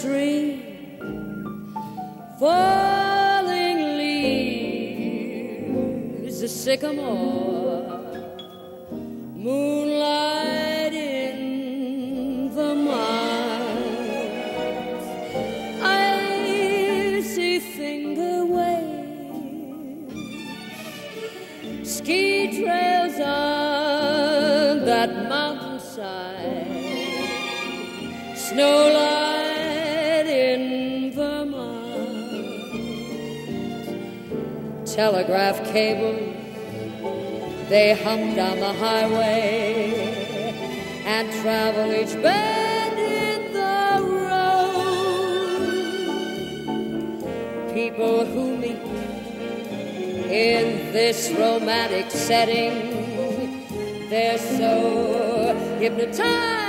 stream, falling leaves, a sycamore, moonlight in Vermont, icy finger waves, ski trails on that mountainside, snowlight in Vermont, telegraph cables, they hum down the highway and travel each bend in the road. People who meet in this romantic setting, they're so hypnotized